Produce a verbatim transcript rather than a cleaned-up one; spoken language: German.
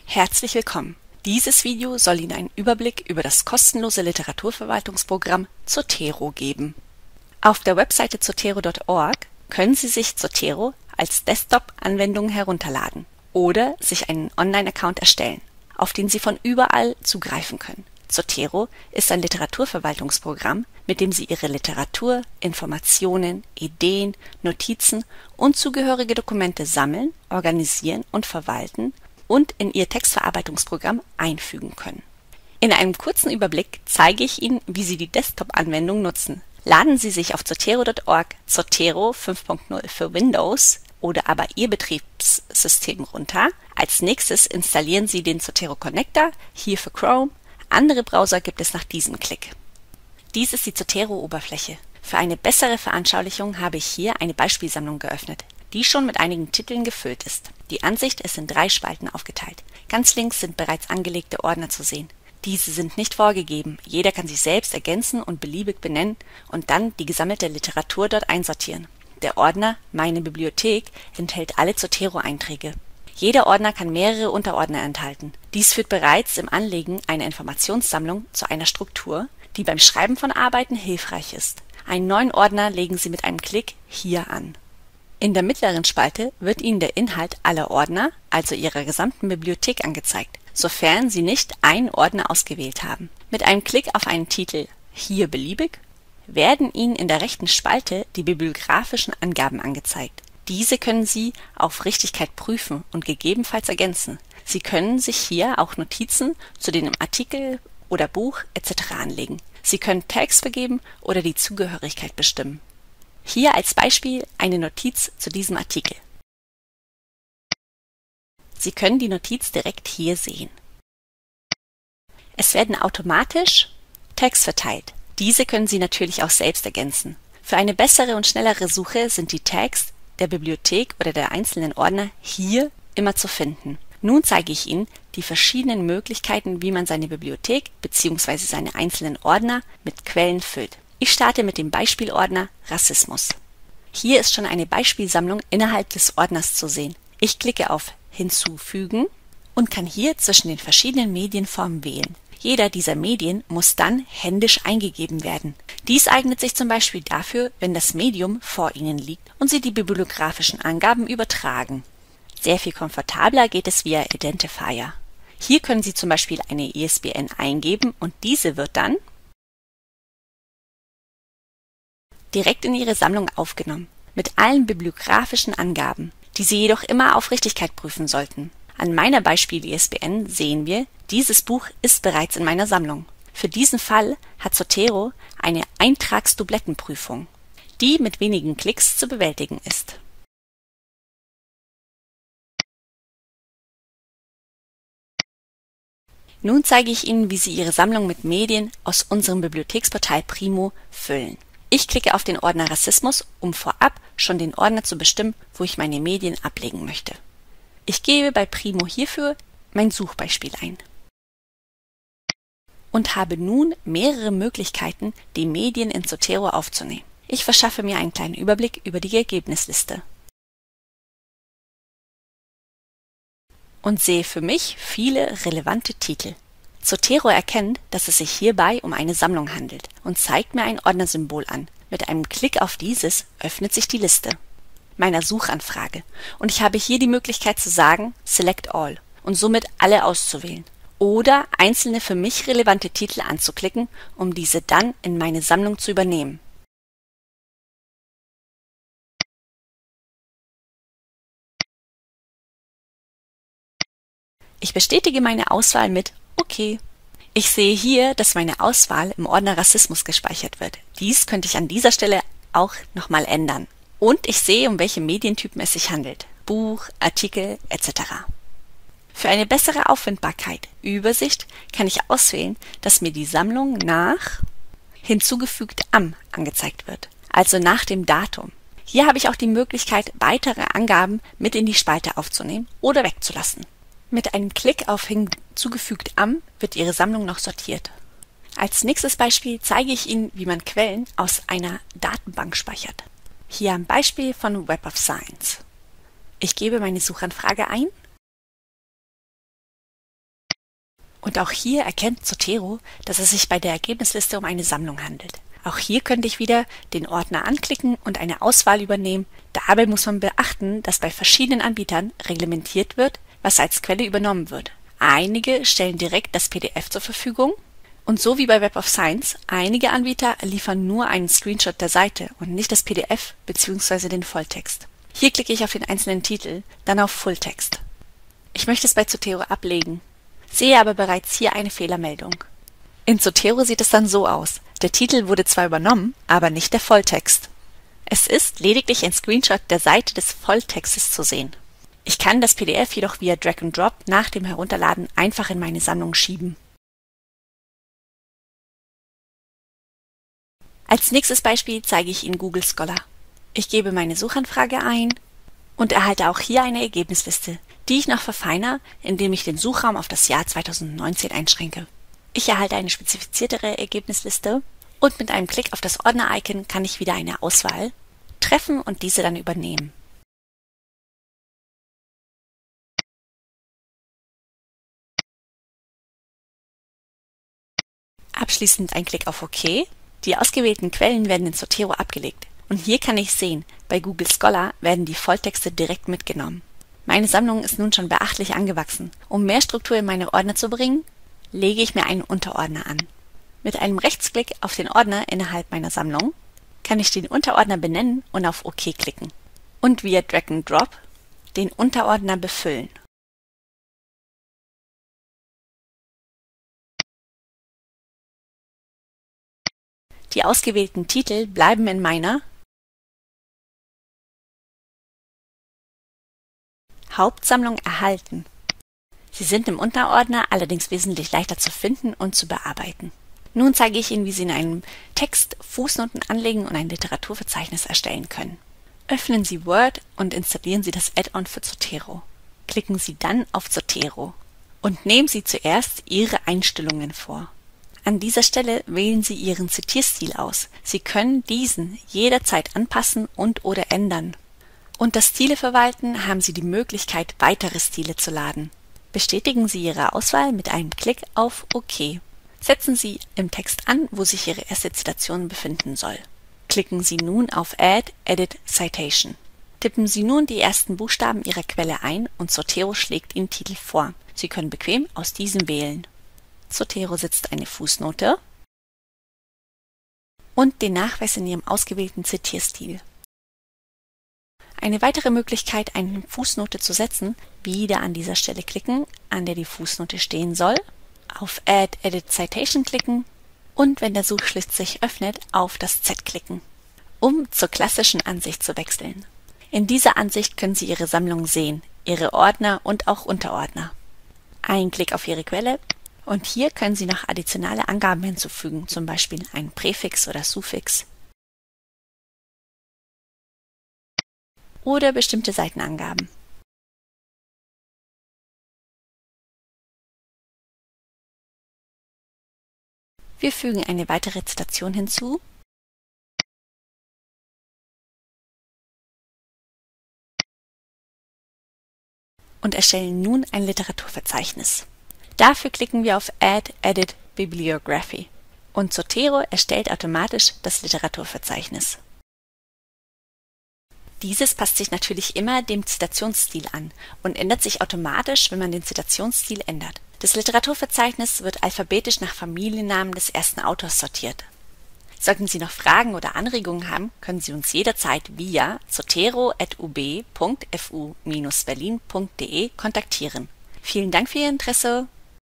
Herzlich willkommen! Dieses Video soll Ihnen einen Überblick über das kostenlose Literaturverwaltungsprogramm Zotero geben. Auf der Webseite zotero punkt org können Sie sich Zotero als Desktop-Anwendung herunterladen oder sich einen Online-Account erstellen, auf den Sie von überall zugreifen können. Zotero ist ein Literaturverwaltungsprogramm, mit dem Sie Ihre Literatur, Informationen, Ideen, Notizen und zugehörige Dokumente sammeln, organisieren und verwalten und in Ihr Textverarbeitungsprogramm einfügen können. In einem kurzen Überblick zeige ich Ihnen, wie Sie die Desktop-Anwendung nutzen. Laden Sie sich auf zotero punkt org Zotero fünf punkt null für Windows oder aber Ihr Betriebssystem runter. Als nächstes installieren Sie den Zotero Connector, hier für Chrome. Andere Browser gibt es nach diesem Klick. Dies ist die Zotero-Oberfläche. Für eine bessere Veranschaulichung habe ich hier eine Beispielsammlung geöffnet, die schon mit einigen Titeln gefüllt ist. Die Ansicht ist in drei Spalten aufgeteilt. Ganz links sind bereits angelegte Ordner zu sehen. Diese sind nicht vorgegeben. Jeder kann sich selbst ergänzen und beliebig benennen und dann die gesammelte Literatur dort einsortieren. Der Ordner Meine Bibliothek enthält alle Zotero-Einträge. Jeder Ordner kann mehrere Unterordner enthalten. Dies führt bereits im Anlegen einer Informationssammlung zu einer Struktur, die beim Schreiben von Arbeiten hilfreich ist. Einen neuen Ordner legen Sie mit einem Klick hier an. In der mittleren Spalte wird Ihnen der Inhalt aller Ordner, also Ihrer gesamten Bibliothek, angezeigt, sofern Sie nicht einen Ordner ausgewählt haben. Mit einem Klick auf einen Titel, hier beliebig, werden Ihnen in der rechten Spalte die bibliografischen Angaben angezeigt. Diese können Sie auf Richtigkeit prüfen und gegebenenfalls ergänzen. Sie können sich hier auch Notizen zu dem Artikel oder Buch et cetera anlegen. Sie können Tags vergeben oder die Zugehörigkeit bestimmen. Hier als Beispiel eine Notiz zu diesem Artikel. Sie können die Notiz direkt hier sehen. Es werden automatisch Tags verteilt. Diese können Sie natürlich auch selbst ergänzen. Für eine bessere und schnellere Suche sind die Tags der Bibliothek oder der einzelnen Ordner hier immer zu finden. Nun zeige ich Ihnen die verschiedenen Möglichkeiten, wie man seine Bibliothek bzw. seine einzelnen Ordner mit Quellen füllt. Ich starte mit dem Beispielordner Rassismus. Hier ist schon eine Beispielsammlung innerhalb des Ordners zu sehen. Ich klicke auf Hinzufügen und kann hier zwischen den verschiedenen Medienformen wählen. Jeder dieser Medien muss dann händisch eingegeben werden. Dies eignet sich zum Beispiel dafür, wenn das Medium vor Ihnen liegt und Sie die bibliografischen Angaben übertragen. Sehr viel komfortabler geht es via Identifier. Hier können Sie zum Beispiel eine I S B N eingeben und diese wird dann direkt in Ihre Sammlung aufgenommen, mit allen bibliografischen Angaben, die Sie jedoch immer auf Richtigkeit prüfen sollten. An meiner Beispiel-I S B N sehen wir, dieses Buch ist bereits in meiner Sammlung. Für diesen Fall hat Zotero eine Eintragsdublettenprüfung, die mit wenigen Klicks zu bewältigen ist. Nun zeige ich Ihnen, wie Sie Ihre Sammlung mit Medien aus unserem Bibliotheksportal Primo füllen. Ich klicke auf den Ordner Rassismus, um vorab schon den Ordner zu bestimmen, wo ich meine Medien ablegen möchte. Ich gebe bei Primo hierfür mein Suchbeispiel ein und habe nun mehrere Möglichkeiten, die Medien in Zotero aufzunehmen. Ich verschaffe mir einen kleinen Überblick über die Ergebnisliste und sehe für mich viele relevante Titel. Zotero erkennt, dass es sich hierbei um eine Sammlung handelt und zeigt mir ein Ordnersymbol an. Mit einem Klick auf dieses öffnet sich die Liste meiner Suchanfrage und ich habe hier die Möglichkeit zu sagen Select All und somit alle auszuwählen oder einzelne für mich relevante Titel anzuklicken, um diese dann in meine Sammlung zu übernehmen. Ich bestätige meine Auswahl mit OK. Ich sehe hier, dass meine Auswahl im Ordner Rassismus gespeichert wird. Dies könnte ich an dieser Stelle auch nochmal ändern. Und ich sehe, um welche Medientypen es sich handelt. Buch, Artikel et cetera. Für eine bessere Auffindbarkeit, Übersicht, kann ich auswählen, dass mir die Sammlung nach hinzugefügt am angezeigt wird, also nach dem Datum. Hier habe ich auch die Möglichkeit, weitere Angaben mit in die Spalte aufzunehmen oder wegzulassen. Mit einem Klick auf hinzugefügt am wird Ihre Sammlung noch sortiert. Als nächstes Beispiel zeige ich Ihnen, wie man Quellen aus einer Datenbank speichert. Hier ein Beispiel von Web of Science. Ich gebe meine Suchanfrage ein Und auch hier erkennt Zotero, dass es sich bei der Ergebnisliste um eine Sammlung handelt. Auch hier könnte ich wieder den Ordner anklicken und eine Auswahl übernehmen. Dabei muss man beachten, dass bei verschiedenen Anbietern reglementiert wird, was als Quelle übernommen wird. Einige stellen direkt das P D F zur Verfügung und so wie bei Web of Science, einige Anbieter liefern nur einen Screenshot der Seite und nicht das P D F bzw. den Volltext. Hier klicke ich auf den einzelnen Titel, dann auf Fulltext. Ich möchte es bei Zotero ablegen, sehe aber bereits hier eine Fehlermeldung. In Zotero sieht es dann so aus. Der Titel wurde zwar übernommen, aber nicht der Volltext. Es ist lediglich ein Screenshot der Seite des Volltextes zu sehen. Ich kann das P D F jedoch via Drag and Drop nach dem Herunterladen einfach in meine Sammlung schieben. Als nächstes Beispiel zeige ich Ihnen Google Scholar. Ich gebe meine Suchanfrage ein und erhalte auch hier eine Ergebnisliste, die ich noch verfeinere, indem ich den Suchraum auf das Jahr zweitausendneunzehn einschränke. Ich erhalte eine spezifiziertere Ergebnisliste und mit einem Klick auf das Ordner-Icon kann ich wieder eine Auswahl treffen und diese dann übernehmen. Abschließend ein Klick auf OK. Die ausgewählten Quellen werden in Zotero abgelegt. Und hier kann ich sehen, bei Google Scholar werden die Volltexte direkt mitgenommen. Meine Sammlung ist nun schon beachtlich angewachsen. Um mehr Struktur in meine Ordner zu bringen, lege ich mir einen Unterordner an. Mit einem Rechtsklick auf den Ordner innerhalb meiner Sammlung kann ich den Unterordner benennen und auf OK klicken. Und via Drag and Drop den Unterordner befüllen. Die ausgewählten Titel bleiben in meiner Hauptsammlung erhalten. Sie sind im Unterordner allerdings wesentlich leichter zu finden und zu bearbeiten. Nun zeige ich Ihnen, wie Sie in einem Text Fußnoten anlegen und ein Literaturverzeichnis erstellen können. Öffnen Sie Word und installieren Sie das Add-on für Zotero. Klicken Sie dann auf Zotero und nehmen Sie zuerst Ihre Einstellungen vor. An dieser Stelle wählen Sie Ihren Zitierstil aus. Sie können diesen jederzeit anpassen und oder ändern. Unter Stile verwalten haben Sie die Möglichkeit, weitere Stile zu laden. Bestätigen Sie Ihre Auswahl mit einem Klick auf OK. Setzen Sie im Text an, wo sich Ihre erste Zitation befinden soll. Klicken Sie nun auf Add Edit Citation. Tippen Sie nun die ersten Buchstaben Ihrer Quelle ein und Zotero schlägt Ihnen Titel vor. Sie können bequem aus diesem wählen. Zotero setzt eine Fußnote und den Nachweis in Ihrem ausgewählten Zitierstil. Eine weitere Möglichkeit, eine Fußnote zu setzen, wieder an dieser Stelle klicken, an der die Fußnote stehen soll, auf Add Edit Citation klicken und wenn der Suchschlitz sich öffnet, auf das Z klicken, um zur klassischen Ansicht zu wechseln. In dieser Ansicht können Sie Ihre Sammlung sehen, Ihre Ordner und auch Unterordner. Ein Klick auf Ihre Quelle und hier können Sie noch additionale Angaben hinzufügen, zum Beispiel ein Präfix oder Suffix oder bestimmte Seitenangaben. Wir fügen eine weitere Zitation hinzu und erstellen nun ein Literaturverzeichnis. Dafür klicken wir auf Add Edit Bibliography und Zotero erstellt automatisch das Literaturverzeichnis. Dieses passt sich natürlich immer dem Zitationsstil an und ändert sich automatisch, wenn man den Zitationsstil ändert. Das Literaturverzeichnis wird alphabetisch nach Familiennamen des ersten Autors sortiert. Sollten Sie noch Fragen oder Anregungen haben, können Sie uns jederzeit via zotero at u b punkt f u Bindestrich berlin punkt de kontaktieren. Vielen Dank für Ihr Interesse!